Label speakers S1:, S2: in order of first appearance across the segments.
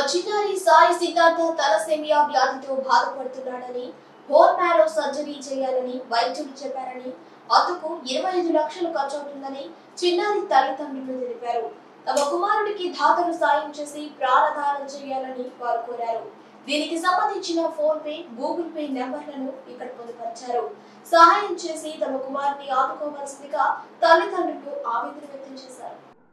S1: చిన్నారి సాయి సిద్ధార్థ తలసేమియా వ్యాధితో బాధపడుతున్నాడని bone marrow surgery చేయాలని వైద్యులు చెప్పారని అందుకు 25 లక్షలు ఖర్చవుతుందని చిన్నారి తల్లిదండ్రులు తెలిపారు. తమ కుమారుడికి దాతలు సాయం చేసి ప్రాణదానం చేయాలని వారు కోరారు. దీనికి సంబంధించిన ఫోన్ పే, గూగుల్ పే నెంబర్లను ఇక్కడ పొందుపరిచారు. సహాయం చేసి తమ కుమారుని ఆదుకోవాల్సిందిగా తల్లిదండ్రులు ఆవేదన వ్యక్తం చేశారు.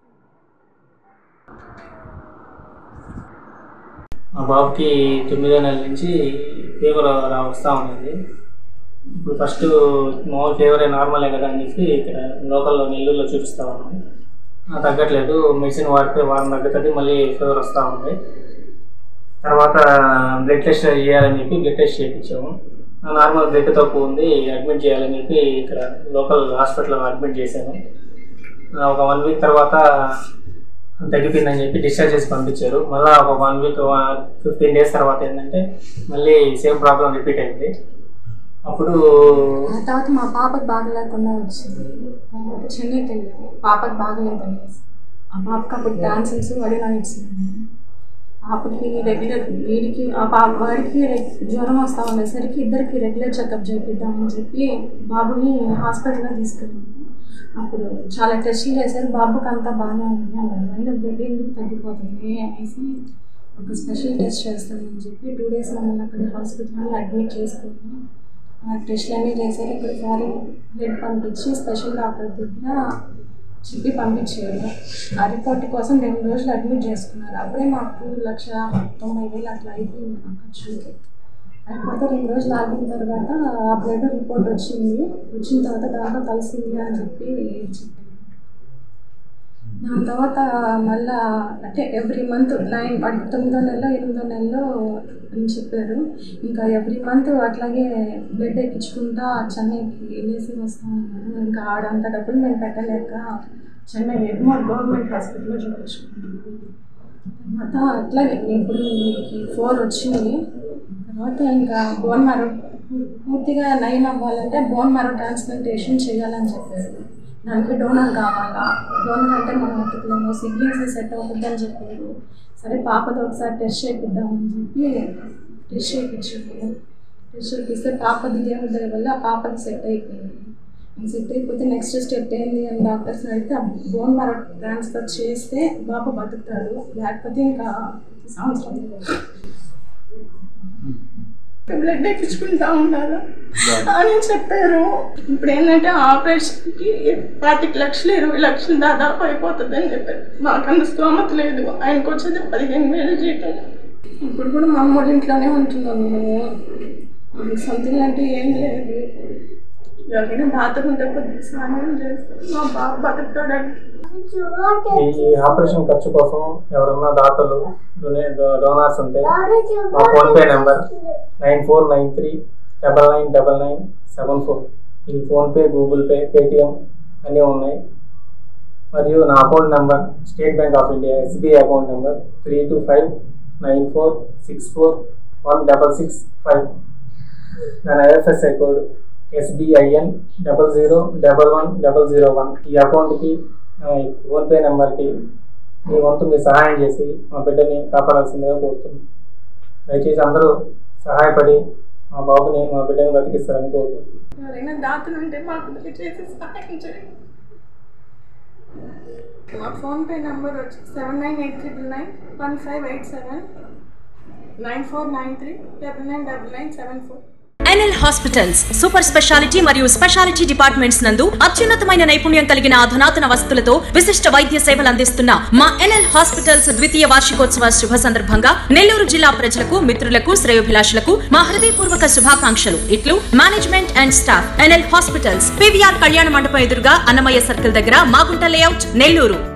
S2: మా బాబుకి 9వ నెల నుంచి ఫీవర్ వస్తూ ఉన్నది. ఇప్పుడు ఫస్ట్ మామూలు ఫీవరే నార్మలే కదా అని చెప్పి ఇక్కడ లోకల్లో నెల్లూరులో చూపిస్తూ ఉన్నాం. తగ్గట్లేదు, మెడిసిన్ వాడితే వారం తగ్గుతుంది, మళ్ళీ ఫీవర్ వస్తూ ఉంది. తర్వాత బ్లడ్ టెస్ట్ చేయాలని చెప్పి బ్లడ్ టెస్ట్ చేయించాము. నార్మల్ బ్లడ్ తక్కువ ఉంది, అడ్మిట్ చేయాలని చెప్పి ఇక్కడ లోకల్ హాస్పిటల్లో అడ్మిట్ చేశాను. ఒక 1 వీక్ తర్వాత తగ్గిపోయిందని చెప్పి డిశ్చార్జ్ చేసి పంపించారు. మళ్ళీ ఒక 1 వీక్ 15 డేస్ తర్వాత ఏంటంటే మళ్ళీ సేమ్ ప్రాబ్లం రిపీట్ అయింది. అప్పుడు
S3: తర్వాత మా పాపకు బాగలేకుండా వచ్చింది. తర్వాత చెన్నైకి వెళ్ళాము. పాపకు బాగలేదని ఆ పాపకు అప్పుడు డాన్సెస్ అడినాయిట్స్ పాపకి రెగ్యులర్ వీడికి వాడికి జ్వరం వస్తూ ఉండేసరికి ఇద్దరికి రెగ్యులర్ చెకప్ చేపిద్దామని చెప్పి బాబుని హాస్పిటల్లో తీసుకెళ్ళాము. అప్పుడు చాలా టెస్టులు చేశారు. బాబుకి అంతా బాగానే ఉంది అన్నారు. అయినా బ్లడ్ ఎందుకు తగ్గిపోతుంది అనేసి ఒక స్పెషల్ టెస్ట్ చేస్తామని చెప్పి 2 డేస్ మమ్మల్ని అక్కడ హాస్పిటల్లో అడ్మిట్ చేసుకుని టెస్ట్లు అన్నీ చేశారు. ఇక్కడ ఫారిన్ బ్లడ్ పంపించి స్పెషల్ డాక్టర్ దగ్గర చెప్పి పంపించారు. ఆ రిపోర్ట్ కోసం 2 రోజులు అడ్మిట్ చేసుకున్నారు. అప్పుడే మాకు 1,90,000 అట్లా అయిపోయింది మా ఖర్చులకి. అయిపోతే 2 రోజులు ఆగిన తర్వాత ఆ బ్లడ్ రిపోర్ట్ వచ్చింది. వచ్చిన తర్వాత దాంట్లో కలిసింది అని చెప్పి చెప్పారు. దాని తర్వాత మళ్ళా అంటే ఎవ్రీ మంత్ 9వ నెలలో 8వ నెలలో అని చెప్పారు. ఇంకా ఎవ్రీ మంత్ అట్లాగే బ్లడ్ ఎక్కించుకుంటా చెన్నైకి వెళ్ళేసి వస్తూ ఉన్నాను. ఇంకా ఆడంత డబ్బులు మేము పెట్టలేక చెన్నై ఎగ్మోర్ గవర్నమెంట్ హాస్పిటల్లో చూపించుకున్నాను. తర్వాత అట్లాగే ఇప్పుడు 4 వచ్చింది. తర్వాత ఇంకా బోన్ మ్యారో పూర్తిగా నయం అవ్వాలంటే బోన్ మ్యారో ట్రాన్స్ప్లాంటేషన్ చేయాలని చెప్పారు. దానికి డోనర్ కావాలా, డోనర్ అంటే మనం ఎత్తుకులేము, సిబ్లింగ్స్ సెట్ అవుతుందని చెప్పారు. సరే పాపతో ఒకసారి టెస్ట్ చేయిద్దామని చెప్పి టెస్ట్ చేయించాము. టెస్ట్ చేయిస్తే పాపది దేవుడి వల్ల ఆ పాపది సెట్ అయిపోయింది. సెట్ అయిపోతే నెక్స్ట్ స్టెప్ ఏంది అని డాక్టర్స్ని అడిగితే బోన్ మ్యారో ట్రాన్స్ఫర్ చేస్తే బాబు బతుకుతాడు, లేకపోతే ఇంకా సంవత్సరం బ్లడ్ ఎక్కించుకుంటా ఉన్నారు అని చెప్పారు. ఇప్పుడు ఏంటంటే ఆపరేషన్కి 25 లక్షలు 20 లక్షలు దాదాపు అయిపోతుంది అని చెప్పారు. మాకంత స్తోమత లేదు. ఆయనకు వచ్చేది 15,000 జీతం. ఇప్పుడు కూడా మా అమ్మ ఇంట్లోనే ఉంటున్నాము. మేము సంథింగ్ అంటే ఏం లేదు. ఎవరైనా దాతకుంటే కొద్దిగా సహాయం చేస్తాం, మా బాబు బతుకుతాడని.
S2: ఈ ఆపరేషన్ ఖర్చు కోసం ఎవరన్నా దాతలు డోనార్స్ ఉంటే మా ఫోన్పే నెంబర్ 9493999974. ఈ ఫోన్పే, గూగుల్ పే, పేటిఎం అన్నీ ఉన్నాయి. మరియు నా account number State Bank of India SBI account number 3259464165. నా IFSI కోడ్ SBIN 0011001. ఈ అకౌంట్కి ఫోన్పే నెంబర్కి మీ వంతు మీరు సహాయం చేసి మా బిడ్డని కాపాడాల్సిందిగా కోరుతున్నాం. దయచేసి అందరూ సహాయపడి మా బాబుని, మా బిడ్డని బతికిస్తారని కోరుతున్నాం.
S3: ఎవరైనా దాతలు ఉంటే మాకు దయచేసి సహాయం చేయండి. మా ఫోన్పే నెంబర్ వచ్చి 7989991587 9493999974.
S4: NL హాస్పిటల్స్ సూపర్ స్పెషాలిటీ మరియు స్పెషాలిటీ డిపార్ట్మెంట్స్ నందు అత్యున్నతమైన నైపుణ్యం కలిగిన అధునాతన వసతులతో విశిష్ట వైద్య సేవలు అందిస్తున్న మా NL హాస్పిటల్స్ 2వ వార్షికోత్సవ శుభ సందర్భంగా నెల్లూరు జిల్లా ప్రజలకు, మిత్రులకు, శ్రేయోభిలాషులకు మా హృదయపూర్వక శుభాకాంక్షలు. ఇట్లు management and staff. NL hospitals, PVR కళ్యాణ మండపం ఎదురుగా అన్నమయ్య సర్కిల్ దగ్గర, మాగుంట లేఅవుట్, నెల్లూరు.